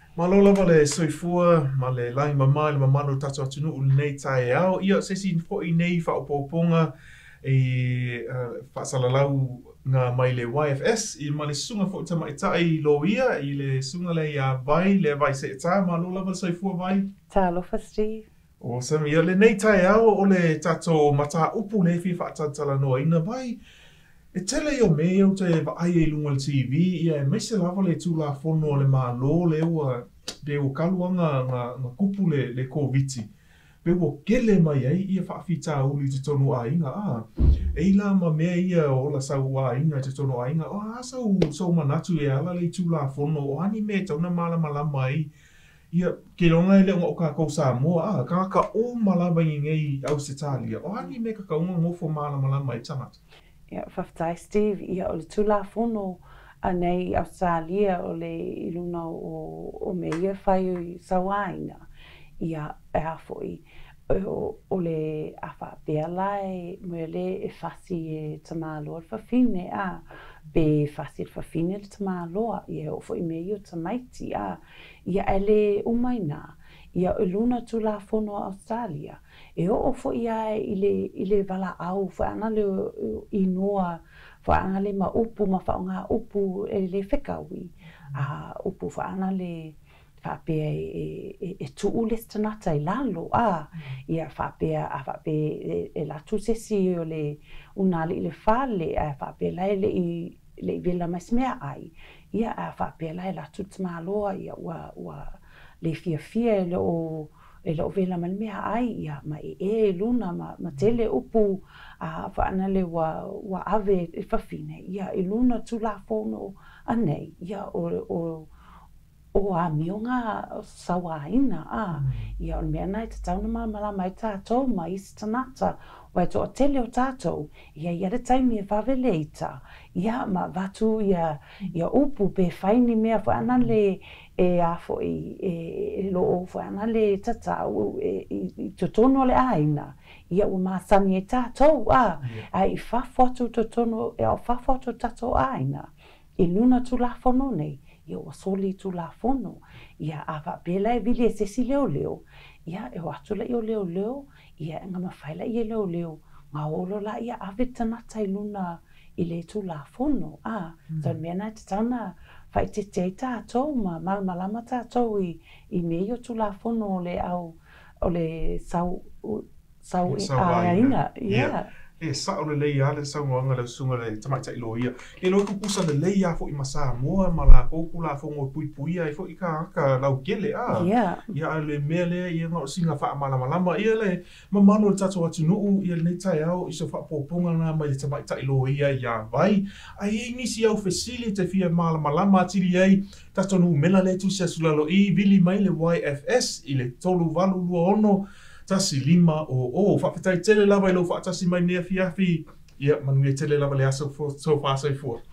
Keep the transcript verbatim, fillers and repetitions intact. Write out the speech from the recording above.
Malola vale soifua, male lai mamai, le mamano tato atunu ul nei tae au. Ia se si nfo i nei wha opoponga e whaasalalau ngā mai le Y F S. I male sunga fo tama i tae i lo ia, i le sunga le ia vai, le vai se ta malola vale soifua vai. Ta lofa, Steve. Awesome. Ia le nei tae au o le tato mata upu le fi whaatatala noa ina vai. E tele o me o te ai e lunga le T V, ia e meise lava le tūla fono le mālo le ua de o kaluanga nga, nga kupu le, le koviti. Pe o kele mai ai ia whaafita uli te tonu ainga. Ah, e ila ma mea ia o la sau ainga te tonu ainga. O oh, asau sau manatu e ala le tūla fono o ani me tauna mala malama ai. Ia ke ronga e le unga o ka kou Samoa. Ah, ka ka o malama i ngei au se talia. O ani me ka ka unga ngofo mala malama i tanata. Ia, whaftai Steve, ia o le tūla fono anei Australia o le iluna o, o me ia whai o Sauaina. Ia e hafoi o, o le awha pia lai me le e whasi e tamaloa le whawhine a be whasi le whawhine le tamaloa. Ia o fwoi me ia o tamaiti a ia e le umaina. Ia o luna tūla fono Australia. E o o fo ia i le, i le wala au, fo ana le i noa, fo ana le ma upu, ma fa ngā upu e le whekaui. A upu fo ana le whapea e, e, e tuu le stanata i lalo. A, ia whapea, a whapea e, e la tu sesi o le unali i le whale, a whapea lai le i, le i vela maismea ai. Ia a whapea lai la tu tamaloa, ia ua, ua le fia fia e le o e lo vela man mea ai ia ma e e luna ma, ma tele upu a whaana le wa, wa ave e whawhine ia e luna tūla fono anei ia o, o, o a mionga Sauaina a ia o mea nai te tauna ma mala mai tātou ma isi tanata wa to a tele o tātou ia ia re taimi e whaweleita ia ma watu ia, ia upu pe whaini mea whaana le e a fo i e lo o fo ana le tata o e i totonu le aina ia o ma sami e tatou a ai fa foto totonu e o fa foto tatou aina i luna tu la fono nei ia o soli tu la fono ia a va bela e vili e sesi leo leo ia e o atu la i o leo leo ia nga mawhaila i e leo leo nga olo la ia ave tanata i luna i le tu la fono a so mea nai te tauna fai te te tātou ma malmalama tātou i, i mei o tūla fono o le au o le sau sau aiga. Ia. E sa o le lei a le sau ngoanga le sunga le tamaita i lo ia. E lo ku pusa le lei a fo i masa moa ma la kouku la fongo pui pui a i fo i ka aka lau kele a. Ia. Ia le mea le ia ngau singa wha malamalama ia le mamano le tatou atu nuu ia le nei tai au i so wha poponga nga mai le tamaita i lo ia ia vai. A i nisi au fesili te fia malamalama atiri ai tatonu mela le tu sia sulalo i vili mai le Y F S i le tolu valu lua ono tasi lima o o whawhetai tele lava i lo whaatasi mai nea fiafi ia manu e tele lava le aso so far so forth.